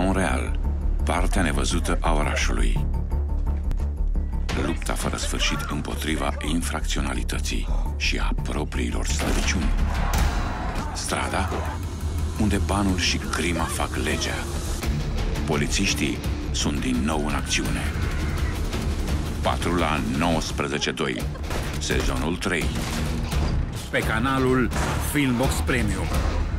Montreal, partea nevăzută a orașului. Lupta fără sfârșit împotriva infracționalității și a propriilor slăbiciuni. Strada, unde banul și crima fac legea. Polițiștii sunt din nou în acțiune. Patrula 19-2, sezonul 3. Pe canalul Filmbox Premium.